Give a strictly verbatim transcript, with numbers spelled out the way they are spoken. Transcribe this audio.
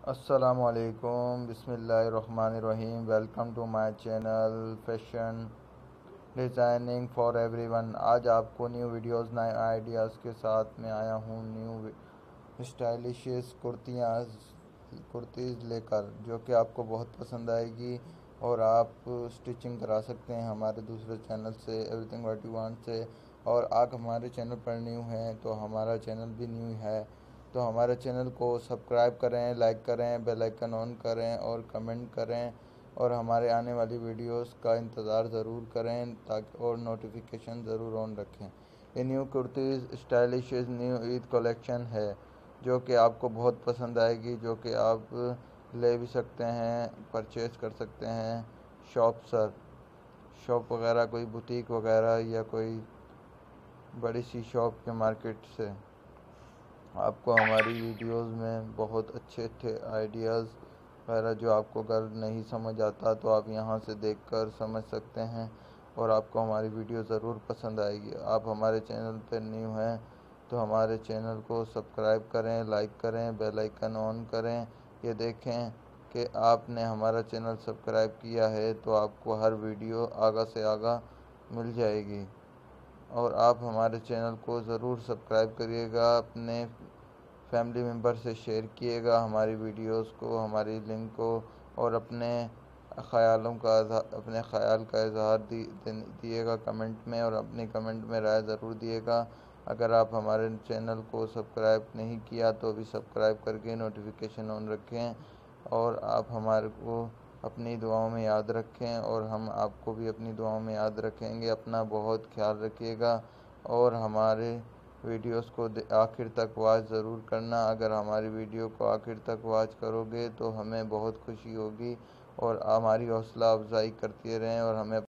अस्सलामुअलैकुम बिस्मिल्लाहिर्रहमानिर्रहीम। Welcome to my channel fashion designing for everyone. आज आपको न्यू वीडियोस नए आइडियाज़ के साथ में आया हूँ। न्यू स्टाइलिश कुर्तियाँ कुर्तीज़ लेकर, जो कि आपको बहुत पसंद आएगी और आप स्टिचिंग करा सकते हैं हमारे दूसरे चैनल से, everything what you want say. और आप हमारे चैनल पर न्यू हैं तो हमारा चैनल भी न्यू है, तो हमारे चैनल को सब्सक्राइब करें, लाइक करें, बेल आइकन ऑन करें और कमेंट करें और हमारे आने वाली वीडियोस का इंतज़ार ज़रूर करें ताकि और नोटिफिकेशन ज़रूर ऑन रखें। ये new kurtis stylish new Eid collection है जो कि आपको बहुत पसंद आएगी, जो कि आप ले भी सकते हैं, परचेज़ कर सकते हैं शॉप सर शॉप वगैरह, कोई बुटीक वगैरह या कोई बड़ी सी शॉप के मार्केट से। आपको हमारी वीडियोस में बहुत अच्छे अच्छे आइडियाज़ वगैरह जो आपको अगर नहीं समझ आता तो आप यहाँ से देखकर समझ सकते हैं और आपको हमारी वीडियो ज़रूर पसंद आएगी। आप हमारे चैनल पर न्यू हैं तो हमारे चैनल को सब्सक्राइब करें, लाइक करें, बेल आइकन ऑन करें। ये देखें कि आपने हमारा चैनल सब्सक्राइब किया है तो आपको हर वीडियो आगा से आगा मिल जाएगी। और आप हमारे चैनल को ज़रूर सब्सक्राइब करिएगा, अपने फैमिली मेम्बर से शेयर किएगा हमारी वीडियोस को, हमारी लिंक को, और अपने ख़यालों का अपने ख़याल का इज़हार दिएगा कमेंट में, और अपनी कमेंट में राय ज़रूर दिएगा। अगर आप हमारे चैनल को सब्सक्राइब नहीं किया तो अभी सब्सक्राइब करके नोटिफिकेशन ऑन रखें और आप हमारे को अपनी दुआओं में याद रखें और हम आपको भी अपनी दुआओं में याद रखेंगे। अपना बहुत ख्याल रखिएगा और हमारे वीडियोस को आखिर तक वॉच ज़रूर करना। अगर हमारी वीडियो को आखिर तक वॉच करोगे तो हमें बहुत खुशी होगी और हमारी हौसला अफजाई करते रहें और हमें